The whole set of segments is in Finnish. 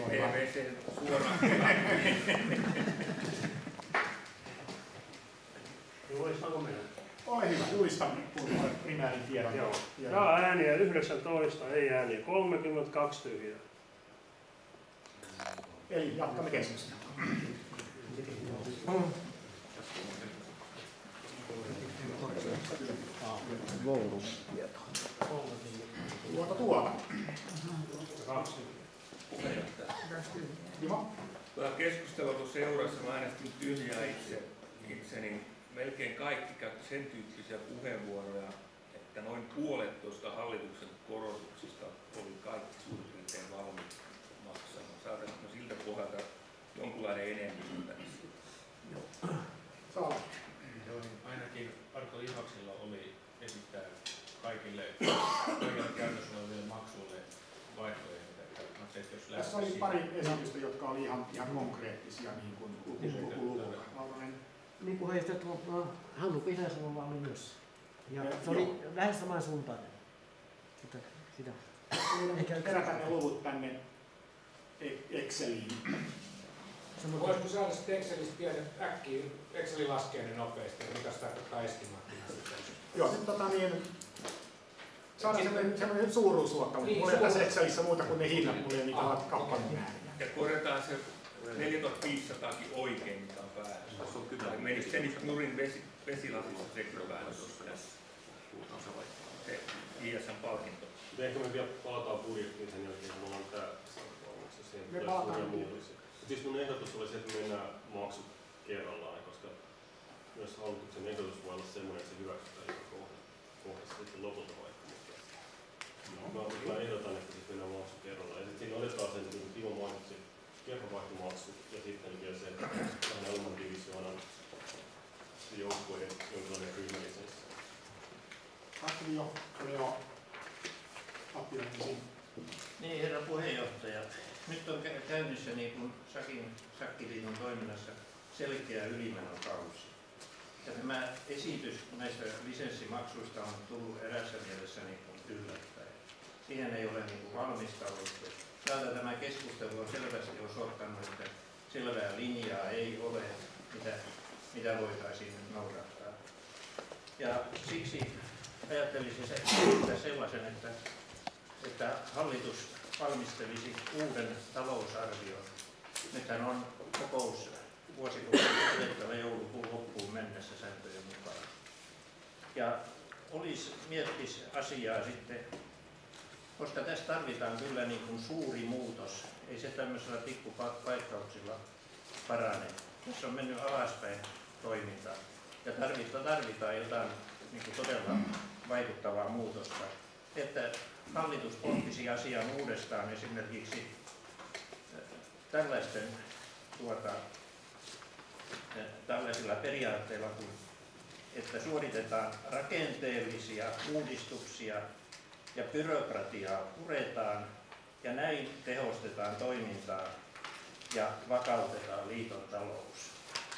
PVC suoraan. Julistanko minä? Ole hyvä, julista primäärin tiedon. Joo. Ja ääniä 19, ei ääniä 32 tyhjää. Eli jatkamme keskustelua. Tuota. Timo? Keskustelua kun seurassa mä äänestin tyhjää itse, niin melkein kaikki käytti sen tyyppisiä puheenvuoroja, että noin puolet tuosta hallituksen korotuksista oli kaikki suurin piirtein valmiit maksamaan. Saataisiin siltä pohjalta jonkunlainen enemmistö tässä. Ainakin Arto Lihaksilla oli esittää kaikille käytössä oleville maksuille vaihtoehtoja. Tässä oli pari esitystä, jotka oli ihan konkreettisia niin kuin lukuja. Niin puheenjohtaja Hannu Pihlajasalova oli myös. Ja se oli lähes samansuuntainen. Sitä. Kerätään ne luvut tänne Exceliin. Voisiko saada sitten Excelistä tiedä äkkiä, Exceli laskee ne nopeasti, mitä se tarkoittaa estimaattina sitten? Joo, nyt saadaan sellainen suuruusluokka, mutta mulla ei tässä Excelissä muuta kuin ne hinnat, mulla ei niitä kappaleen määriä. Ja korjataan se 4500kin oikein, mitä on väärässä. Menisi se nyt nurin vesilasissa sekroväärässä tässä. Se ISM-palkinto. Ehkä me vielä palataan budjettiin sen jälkeen, kun mulla on tämä me palataan. Siis mun ehdotus oli se, että mennään maksut kerrallaan, koska myös hallituksen ehdotus voi olla semmoinen, että se hyväksytään joka kohdassa sitten lopulta vaikka. Mä ehdotan, että sitten mennään maksu kerrallaan. Ja sitten siinä otetaan sen, niin kuin Timo mainitsi, kerravaihtomaksu ja sitten vielä se vähän ilman divisioonan joukkueiden jonkinlainen ryhmällisessä. Niin, herra puheenjohtaja. Nyt on käynnissä niin kuin Shakkiliiton toiminnassa selkeä ylimenokausi. Ja tämä esitys näistä lisenssimaksuista on tullut erässä mielessä niin kuin yllättäen. Siihen ei ole niin kuin valmistauduttu. Täältä tämä keskustelu on selvästi osoittanut, että selvää linjaa ei ole, mitä voitaisiin noudattaa. Ja siksi ajattelisin sellaisen, että hallitus valmistelisi uuden talousarvion. Nythän on kokous vuosikokouksen pidettävä joulukuun loppuun mennessä sääntöjen mukaan. Ja miettisi asiaa sitten, koska tässä tarvitaan kyllä niin kuin suuri muutos. Ei se tämmöisellä pikkupaikkauksilla parane. Tässä on mennyt alaspäin toiminta ja tarvitaan jotain niin kuin todella vaikuttavaa muutosta. Että hallitus pohtisi asian uudestaan esimerkiksi tällaisilla periaatteilla, että suoritetaan rakenteellisia uudistuksia ja byrokratiaa puretaan ja näin tehostetaan toimintaa ja vakautetaan liiton talous.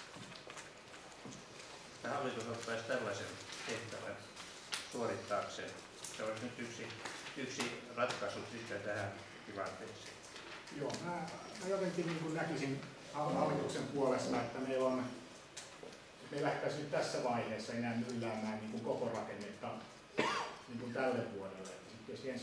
Hallitus ottaisi tällaisen tehtävän suorittaakseen. Se olisi nyt yksi ratkaisu sitten tähän tilanteeseen. Joo, mä jotenkin niin kuin näkisin hallituksen puolesta, että me ei lähdettäisi nyt tässä vaiheessa enää ylläämään niin kuin koko rakennetta niin kuin tälle vuodelle. Sitten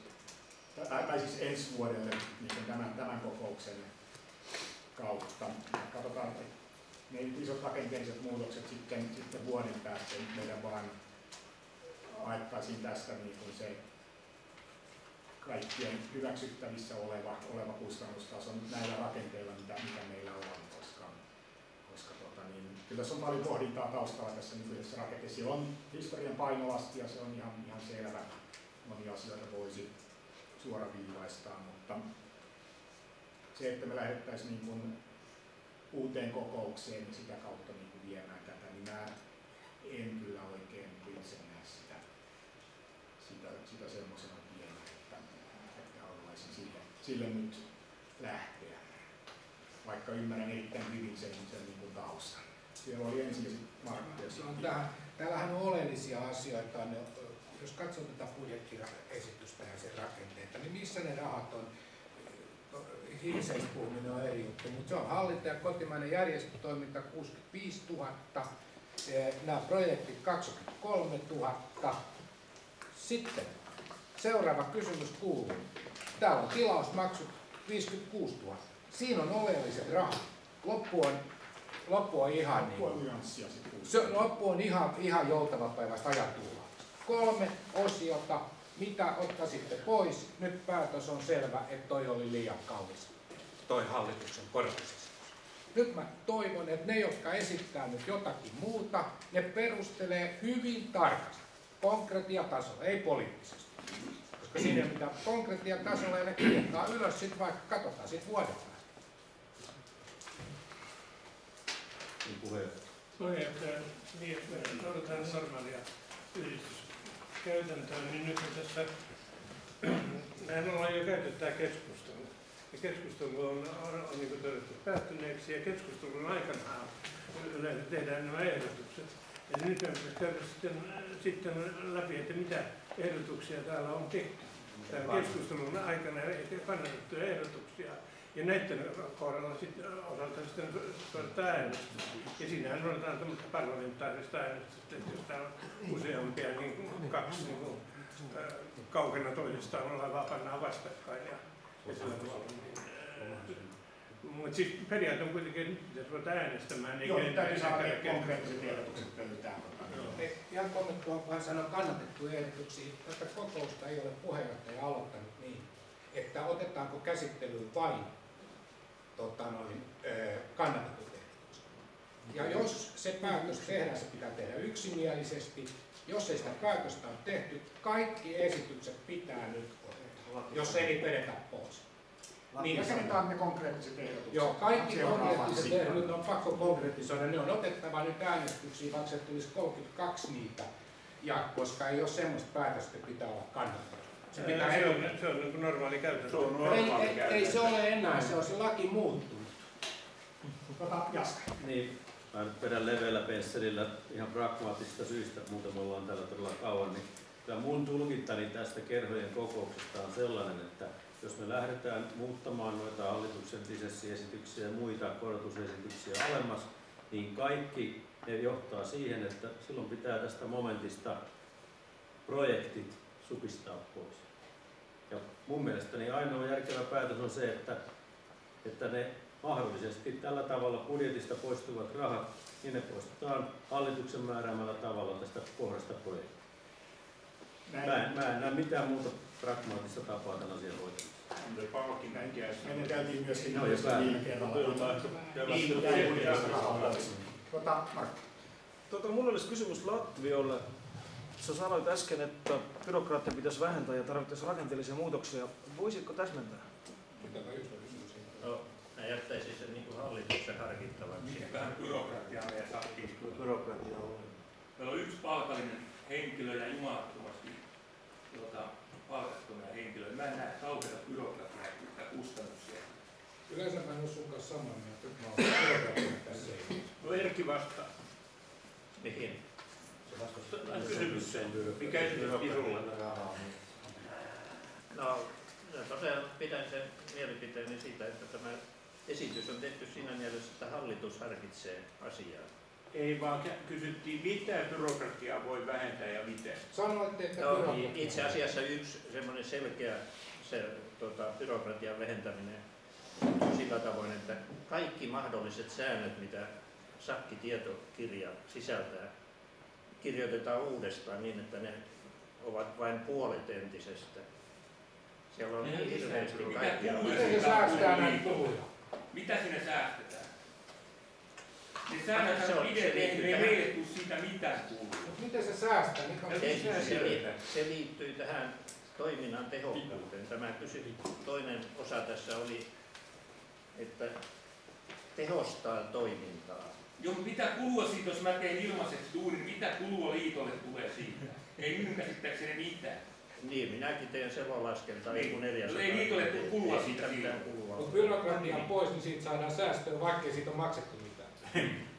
ensi vuodelle niin kuin tämän kokouksen kautta. Katsotaan, ne isot rakenteelliset muutokset sitten vuoden päästä meidän vaan haettaisiin tästä niin kuin se kaikkien hyväksyttävissä oleva kustannustaso näillä rakenteilla, mitä meillä on, koska kyllä tässä on paljon pohdintaa taustalla tässä nykyisessä rakenteessa. Siellä on historian painolasti ja se on ihan selvä. Monia asioita voisi suoraviivaistaa, mutta se, että me lähdettäisiin niin kuin uuteen kokoukseen ja sitä kautta niin kuin viemään tätä, niin mä en kyllä oikein itse näe sitä semmoisena tienä, että haluaisin sille nyt lähteä. Vaikka ymmärrän erittäin hyvin sen niin kuin taustan. Siellä oli ensin ja sitten Markku. Täällähän on oleellisia asioita. Jos katsoo tätä budjettiesitystä ja sen rakenteita, niin missä ne rahat on? Hiiseistä puhuminen on eri juttu, mutta se on hallinta ja kotimainen järjestötoiminta 65 000, nämä projektit 23 000. Sitten seuraava kysymys kuuluu. Täällä on tilausmaksut 56 000. Siinä on oleelliset rahat. Loppu on ihan ihan joutavapäiväistä ajatulla. 3 osiota, mitä ottaisitte pois. Nyt päätös on selvä, että toi oli liian kallis, toi hallituksen korotusesitys. Nyt mä toivon, että ne, jotka esittää nyt jotakin muuta, ne perustelee hyvin tarkasti, konkretiatasolla, ei poliittisesti. Koska siinä ei mitään konkretiatasolla, ja ne kirjoittaa ylös, sit vaikka katsotaan sit vuoden päästä. Puheenjohtaja, niin jos me noudataan normaalia yhdistyskäytäntöä, niin nyt tässä näin ollaan jo käyty tämä keskustelu. Ja keskustelu on niin kuin todettu päättyneeksi, ja keskustelun aikana yleensä tehdään nämä ehdotukset. Ja nyt me käydään sitten läpi, että mitä ehdotuksia täällä on tehty. Tämän keskustelun aikana kannatettuja ehdotuksia. Ja näiden kohdalla sitten osalta sitten suoritetaan äänestys. Ja siinähän odotetaan tämmöistä parlamentaarista äänestystä, että jos täällä on useampia, niin 2 niin kaukana toisestaan olevaa pannaan vastakkain. Mutta siis periaate on kuitenkin, että nyt pitäisi ruveta äänestämään. Joo, täytyy saada konkreettiset ehdotukset pöytään. Ihan kommentoin, kun hän sanoi kannatettuja ehdotuksia. Tätä kokousta ei ole puheenjohtaja aloittanut niin, että otetaanko käsittelyyn vain kannatetut ehdotukset. Ja jos se päätös tehdään, se pitää tehdä yksimielisesti. Jos ei sitä päätöstä ole tehty, kaikki esitykset pitää nyt ottaa, jos ei vedetä pois. Niin, rakennetaan ne konkreettiset ehdotukset. Joo, kaikki konkreettiset ehdotukset on pakko konkretisoida. Ne on otettava nyt äänestyksiin, vaikka se tulisi 32 niitä. Ja koska ei ole semmoista päätöstä, pitää olla kannattava. Se on niin kuin normaali käytäntö. Ei se ole enää, se on se laki muuttunut. Jaska. Niin, mä nyt vedän leveällä pensselillä ihan pragmaattisista syistä, muuten me ollaan täällä todella kauan, niin kyllä mun tulkintani tästä kerhojen kokouksesta on sellainen, että jos me lähdetään muuttamaan noita hallituksen lisenssiesityksiä ja muita korotusesityksiä alemmas, niin kaikki ne johtaa siihen, että silloin pitää tästä momentista projektit supistaa pois. Ja mun mielestäni ainoa järkevä päätös on se, että ne mahdollisesti tällä tavalla budjetista poistuvat rahat, niin ne poistetaan hallituksen määräämällä tavalla tästä kohdasta projektia. Mä en näe mitään muuta pragmaattista tapaa tämän asian hoitamisesta. Meneteltiin myöskin viime kerralla. Minulla olisi kysymys Latviolle. Sä sanoit äsken, että byrokraattia pitäisi vähentää ja tarvittaisiin rakenteellisia muutoksia. Voisitko täsmentää? No, mä jättäisin sen niin kuin hallituksen harkittavaksi. Vähän byrokratiaa meidän sakkiin. Byrokratia on. Meillä on yksi palkallinen henkilö ja jumalattomasti palkattomia henkilöitä. Mä en näe kauheita byrokratiaa ja kustannuksia. Yleensä mä en ole sun kanssa samaa mieltä, että mä olen byrokratia tässä. No Erkki vastaa. Mihin? Kysymykseen. Mikä esitettiin sulle? No, tosiaan pidän sen mielipiteeni siitä, että tämä esitys on tehty siinä mielessä, että hallitus harkitsee asiaa. Ei vaan kysyttiin, mitä byrokratiaa voi vähentää ja miten. Sanoitte, että itse asiassa yksi semmoinen selkeä byrokratian vähentäminen on sillä tavoin, että kaikki mahdolliset säännöt, mitä sakkitietokirja sisältää, kirjoitetaan uudestaan niin, että ne ovat vain puolet entisestä. Siellä on niin hirveästi kaikkia. Miten se säästää näitä kuluja? Mitä sinne säästetään? Ne säännöt on edelleen, ei meille tule siitä mitään kulua. Miten se säästää? Se liittyy tähän toiminnan tehokkuuteen. Tämä toinen osa tässä oli, että tehostaa toimintaa. Joo, mitä kulua siitä, jos mä teen ilmaiseksi duunin, mitä kulua liitolle tulee siitä? Ei minun käsittääkseni mitään. Niin, minäkin teen selonlaskentaa joku 400. Ei liitolle tule kulua siitä. Mutta byrokratian pois, niin siitä saadaan säästöä, vaikkei siitä on maksettu mitään.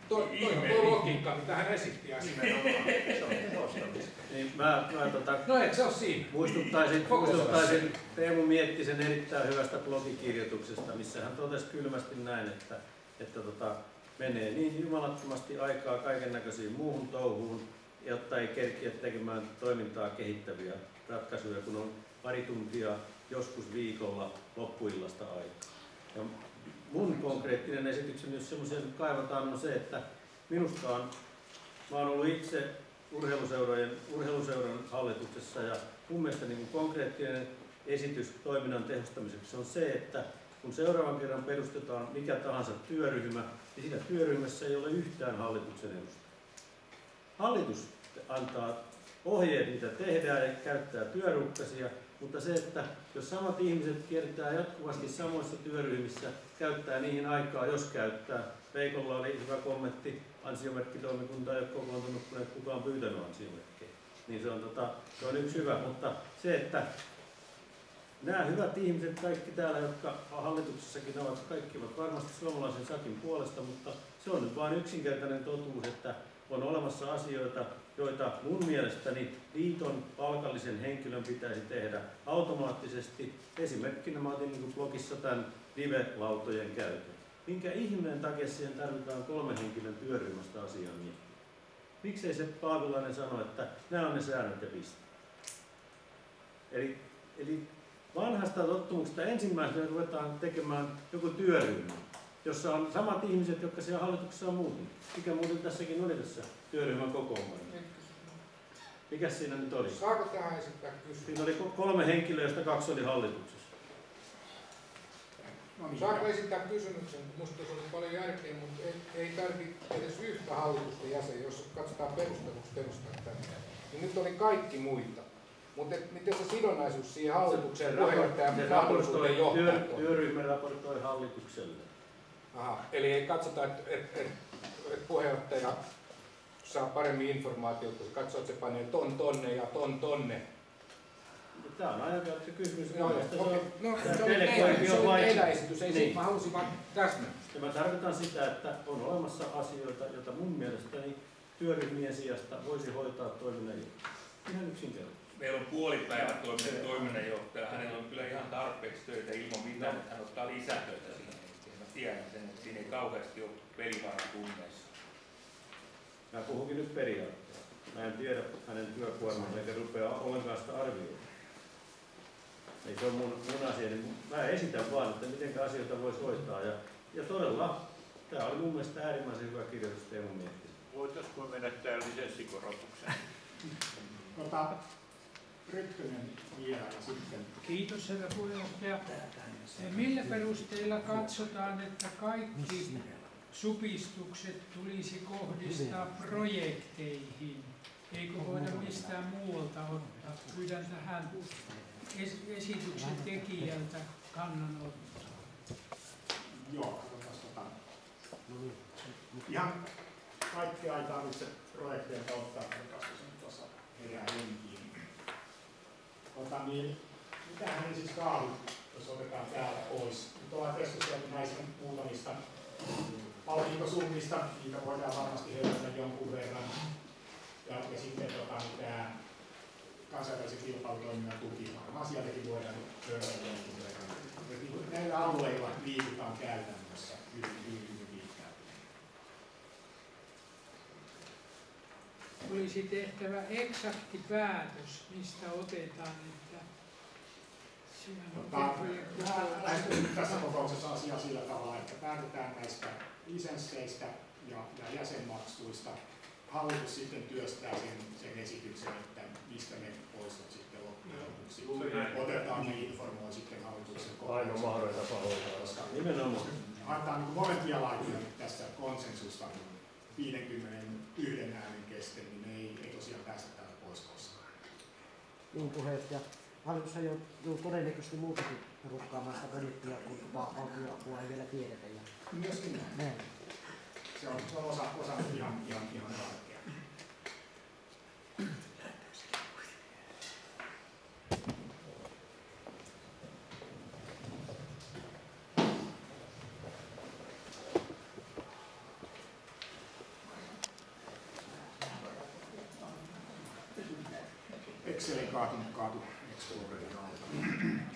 tuo logiikka, mitä hän esitti äsken. Se on tehostamista. Niin No eikö se ole siinä? muistuttaisin Teemu Miettisen erittäin hyvästä blogikirjoituksesta, missä hän totesi kylmästi näin, että menee niin jumalattomasti aikaa kaiken näköisiin muuhun touhuun, jotta ei kerkiä tekemään toimintaa kehittäviä ratkaisuja, kun on pari tuntia joskus viikolla loppuillasta aikaa. Ja mun konkreettinen esitykseni, jos semmoisia nyt kaivataan, on se, että minusta mä oon ollut itse urheiluseuran hallituksessa ja mun mielestä niin konkreettinen esitys toiminnan tehostamiseksi on se, että kun seuraavan kerran perustetaan mikä tahansa työryhmä, niin siinä työryhmässä ei ole yhtään hallituksen edustajaa. Hallitus antaa ohjeet, mitä tehdään ja käyttää työrukkasia, mutta se, että jos samat ihmiset kiertää jatkuvasti samoissa työryhmissä, käyttää niihin aikaa, jos käyttää. Veikolla oli hyvä kommentti, ansiomerkkitoimikunta ei ole kokoontunut, kun ei kukaan pyytänyt ansiomerkkejä. Niin se on yksi hyvä, mutta se, että nämä hyvät ihmiset, kaikki täällä, jotka hallituksessakin ovat, kaikki ovat varmasti suomalaisen sakin puolesta, mutta se on nyt vain yksinkertainen totuus, että on olemassa asioita, joita mun mielestäni liiton palkallisen henkilön pitäisi tehdä automaattisesti. Esimerkkinä mä otin niin blogissa tämän live-lautojen käytön. Minkä ihmeen takia siihen tarvitaan 3 henkilön työryhmästä asiaa miettiä? Miksei se Paavilainen sano, että nämä on ne säännöt ja piste? Eli vanhasta tottumuksesta ensimmäisenä ruvetaan tekemään joku työryhmä, jossa on samat ihmiset, jotka siellä hallituksessa on muuten. Mikä muuten tässäkin oli tässä työryhmän kokoonpano? Mikäs siinä nyt oli? Saako tähän esittää kysymys? Siinä oli 3 henkilöä, joista 2 oli hallituksessa. Saako esittää kysymyksen? Minusta se olisi paljon järkeä, mutta ei tarvitse edes yhtä hallitusten jäsen, jos katsotaan perusteluksi tänne. Niin nyt oli kaikki muita. Mutta miten se sidonnaisuus siihen hallituksen puheenjohtajan mahdollisuuteen johtaa? Työryhmä raportoi hallitukselle. Aha, eli ei katsota, että puheenjohtaja saa paremmin informaatiota, kun se katsoo, että se panee tonne ja tonne. Tämä on ajankäyttö kysymys. No, se on teidän esitys, ei niin. Mä halusin vaan täsmennystä. Mä tarkoitan sitä, että on olemassa asioita, joita mun mielestäni työryhmien sijasta voisi hoitaa toiminnanjohtaja. Ihan yksinkertaisesti. Meillä on puolipäivätoiminen toiminnanjohtaja. Hänellä on kyllä ihan tarpeeksi töitä ilman mitään, että hän ottaa lisätöitä siinä. Mä tiedän sen, että siinä ei kauheasti ole pelivaраtunneissa. Mä puhunkin nyt periaatteessa. Mä en tiedä hänen työkuormansa eikä rupea ollenkaan sitä arvioida. Ei se on mun asia, niin mä esitän vaan, että miten asioita voisi hoitaa. Ja todella, tämä oli mun mielestä äärimmäisen hyvä kirjoitus Teemu Miettisen. Voitaisiko mennä täällä lisenssikorotukseen? Rytkönen vielä ja sitten. Kiitos herra puheenjohtaja. Millä perusteilla katsotaan, että kaikki supistukset tulisi kohdistaa projekteihin? Eikö voida mistään muualta ottaa? Pyydän tähän esityksen tekijältä kannanottoa. Joo, ihan kaikkea ei tarvitse projekteilta ottaa, kun tuossa herää henkiin. Mitähän ne siis kaavit, jos otetaan täältä pois? Nyt ollaan keskusteltu näistä muutamista palkintosummista, niitä voidaan varmasti herätä jonkun verran. Ja sitten tämä kansainvälisen kilpailutoiminnan tuki, varmaan sieltäkin voidaan herätä jonkun verran. Näillä alueilla liikutaan käytännössä hyvin pitkään. Olisi tehtävä eksakti päätös, mistä otetaan, että lähestymme tässä kokouksessa asiaa sillä tavalla, että päätetään näistä lisensseistä ja jäsenmaksuista. Hallitus sitten työstää sen esityksen, että mistä ne poistot sitten loppujen lopuksi otetaan ja informoi sitten hallituksen kokouksessa. Ainoa mahdollinen tapa hoitaa. Nimenomaan. Antaa niin molempia laitoja tässä konsensusta 51 äänen kesken, niin ei tosiaan päästä täältä pois koskaan. Niin puheenjohtaja. Hallitushan joutuu todennäköisesti muutakin rukkaamaan sitä budjettia, kun valtioapua ei vielä tiedetä. Myöskin näin. Se on osa ihan tärkeää. Excelin kaatu Explorerin alta.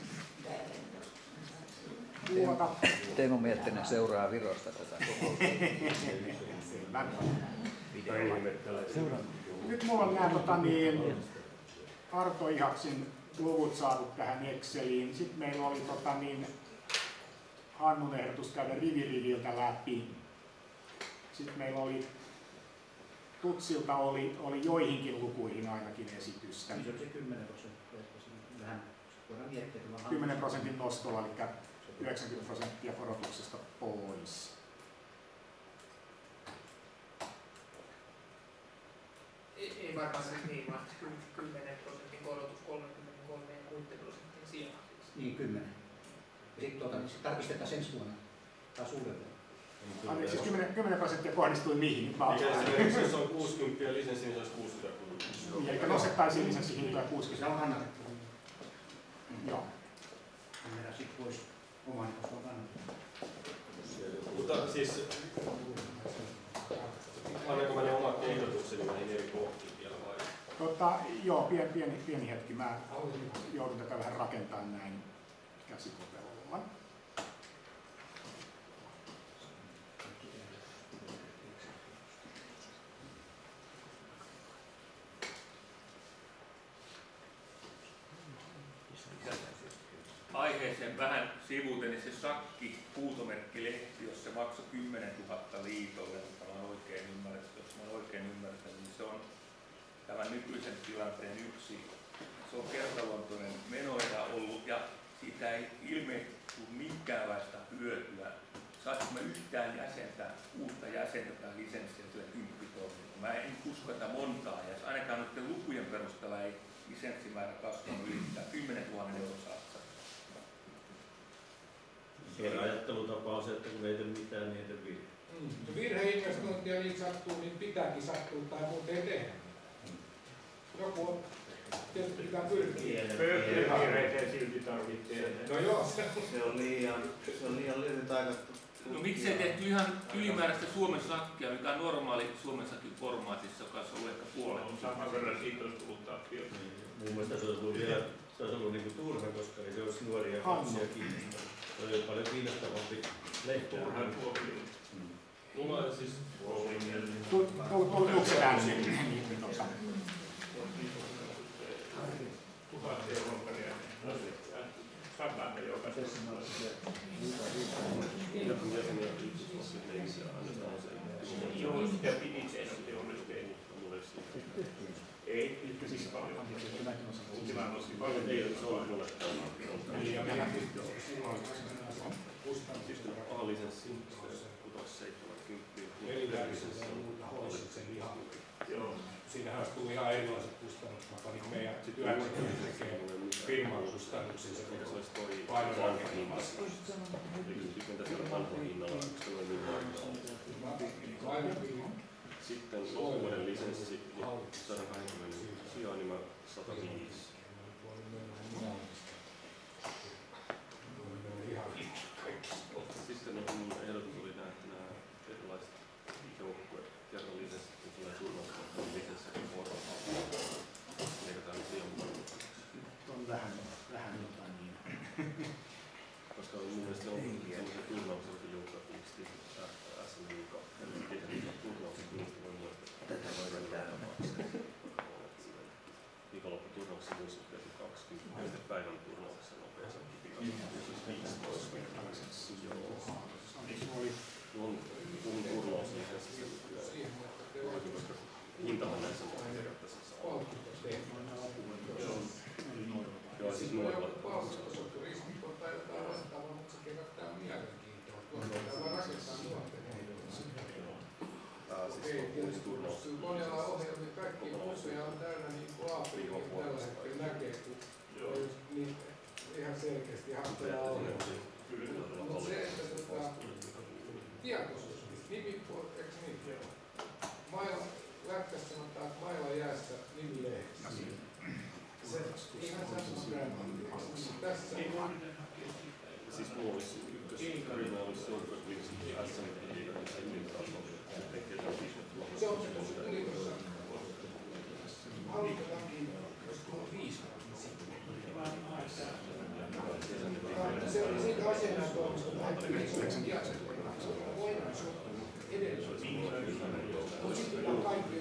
Teemu Miettinen seuraa Virosta tätä kokousta. Nyt mulla on nämä Arto Ihaksin luvut saatu tähän Exceliin. Sitten meillä oli Hannun ehdotus käydä riviriviltä läpi. Sitten meillä oli Tutsilta oli joihinkin lukuihin ainakin esitystä. 10% nostolla, eli 90% korotuksesta pois. Ei varmaan se niin, vaan 10% korotus 33 ja 6% sijaan. Niin, 10. Ja sitten tarkistetaan ensi vuonna taas uudelleen. Siis 10% kohdistui mihin? Jos on 60 ja lisenssi, niin se olisi 60. Eli nostettaisiin lisenssihintoja 60. Se on kannatettu. Joo. Meidän sitten voisi oman osuuden kannattaa. Mutta siis, annanko mä ne omat ehdotukseni näihin eri kohtiin vielä vai? Joo, pieni hetki. Mä joudun tätä vähän rakentamaan näin käsikopelolla. Aiheeseen vähän sivuten, niin se Sakki huutomerkkilehti, jos se maksoi 10 000 liitolle, jos mä olen oikein ymmärtänyt, niin se on tämän nykyisen tilanteen yksi. Se on kertaluontoinen menoerä ollut ja siitä ei ilmeisesti tule minkäänlaista hyötyä. Saisiko me yhtään uutta jäsentä tai lisenssiä sille 10 000? Mä en usko, että montaa, ja ainakaan noiden lukujen perusteella ei lisenssimäärä kasvanut ylittää 10 000 euroa. Se ajattelutapa on se, että kun ei tee mitään, niin ei tee virhe. Virheinvestointia niin sattuu, niin pitääkin sattua tai muuten ei tehdä. Joku on tietysti pitää pyrkiä. Virheitä silti tarvitsee. No joo. Se on liian lyhyt aika. No miksei tehty ihan ylimääräistä Suomen sakkia, mikä on normaali Suomen sakki formaatissa, joka on ollut ehkä puolet. On saman verran siitä olisi tullut tappiota. Mun mielestä se olisi ollut vielä niinku turha, koska ei se olisi nuoria ja lapsia kiinnostaa. Se oli paljon kiinnostavampi lehti. Turhan vuoksi. Mulla on siis Tuliko se täysin? 1000 euroa per jäsen. 100 jokaisessa. Joo, sitä piti sen teollisteen. Ei, siis paljon. Sillä nosti paljon tietoa. A-lisenssi 670. Joo. Siinähän tuli ihan erilaiset kustannukset, vaikka niin meidän työntekijät tekee firman kustannuksia, se olisi toi painorakentamassa. Sitten loppuvuoden lisenssi 120 sijaan, niin mä 105. Sitten mun ehdotus oli nämä erilaiset joukkueet. Kerran lisenssit, kun tulee turvallisuuden lisenssin vuorossa. Leikataan nyt siihen mukaan. On vähän jotain niin. Koska mun mielestä on sellaisia turnauksia joukkaattavasti SM-liiga. Tehdään turnaukset, niistä voi muistaa. Tätä voi mennä. Viikonlopputurnauksia voisi tehdä 20 päivän turnauksessa nopeasti. On turnauslisenssissä nykyään. Koska hintahan näissä on periaatteessa sama. Joo, siis nuorilla. Riskikot tai jotain vastaavaa, mutta se kerättää mielenkiintoa. Tuolla vaan rakentaa nuorten monella ohjelmilla kaikki museja on täynnä Afrikin tällä hetkellä näkee, kun niin ihan selkeästi hankkeella ohjelmia. Mutta se, että tietoisuus, nimipuolet, eikö niin? Lätkässä sanotaan, että mailla jäässä nimilehdessä. Se ihan samassa tässä. Siis mulla olisi ykkösryhmä olisi Silverwings ja SM-liiga, niin se on se on ylikossa. Halutaankin, jos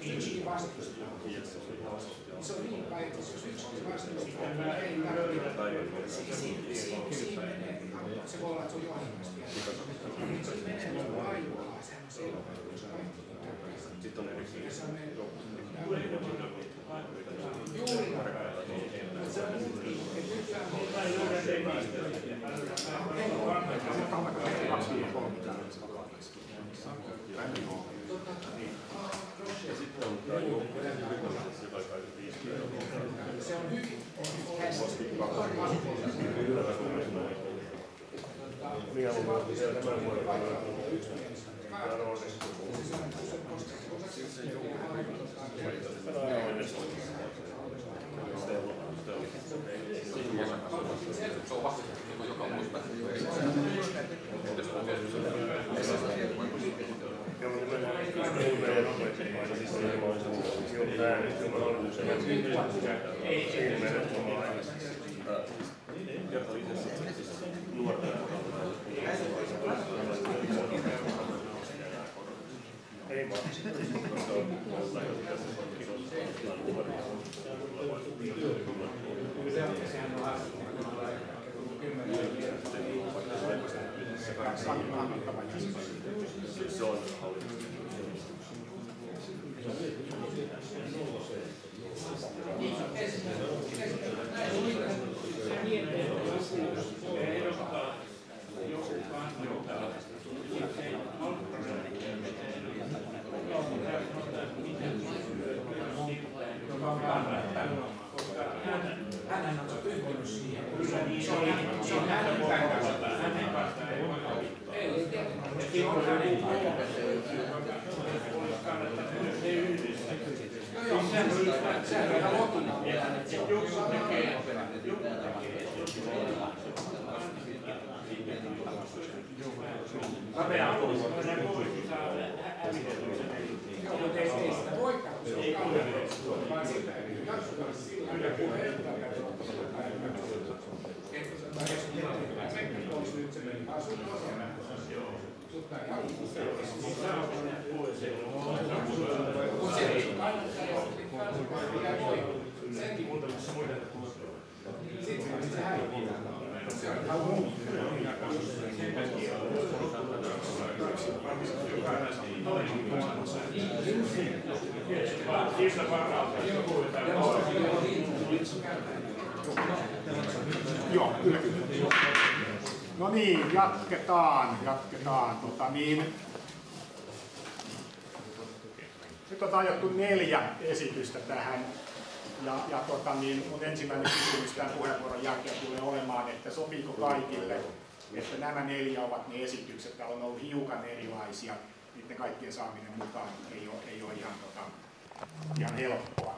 Yksi vastustaa. Se on niin päin, että jos yksi vastustaa, niin ei tarvitse. Siinä menee, se voi olla, että se on johdannaista. Siinä menee aivoa semmoiseen, jos kaikki sitten on erikseen. Juuri. Se on hyvin. Se on vasta joka muista. Ei vaan. Se on Hänhän on yhtynyt siihen. Se on hänen kanssa. Ei tietenkään. Se on hänen kanssa. Joo, sehän on ihan lopuna. Joku tekee. Joo, mutta ei sitä voikaan. Vaan sitä katsotaan sillä Joo, kyllä. No niin, jatketaan. Nyt on ajattu 4 esitystä tähän. Mun ensimmäinen kysymys tämän puheenvuoron jälkeen tulee olemaan, että sopiiko kaikille, että nämä 4 ovat ne esitykset. Täällä on ollut hiukan erilaisia. Niiden kaikkien saaminen mukaan ei ole ihan helppoa.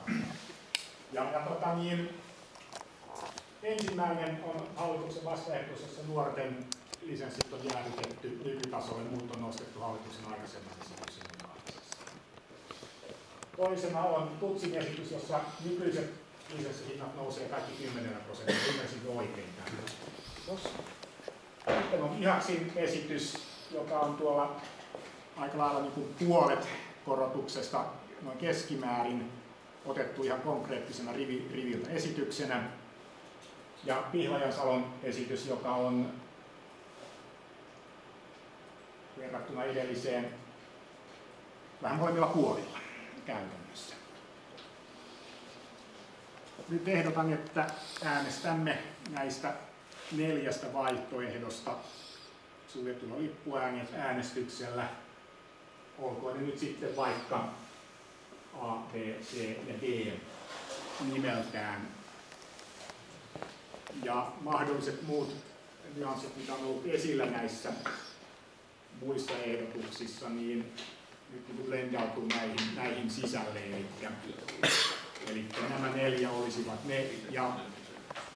Ensimmäinen on hallituksen vastaehdotus, jossa nuorten lisenssit on jäädytetty nykytasolle, muut on nostettu hallituksen aikaisemman esityksen mukaisesti. Toisena on TUTSin esitys, jossa nykyiset lisenssihinnat nousee kaikki 10%. Ymmärsinkö oikein tämän? Sitten on IHAKSin esitys, joka on tuolla aika lailla niin kuin puolet korotuksesta noin keskimäärin otettu ihan konkreettisena riviltä esityksenä. Ja Pihlajansalon esitys, joka on verrattuna edelliseen vähän molemmilla puolilla käytännössä. Nyt ehdotan, että äänestämme näistä 4 vaihtoehdosta suljetulla lippuäänestyksellä. Olkoon ne nyt sitten vaikka A, B, C ja D nimeltään. Ja mahdolliset muut nyanssit, mitä on ollut esillä näissä muissa ehdotuksissa, niin nyt lendautuu näihin sisälle. Eli nämä 4 olisivat ne. Ja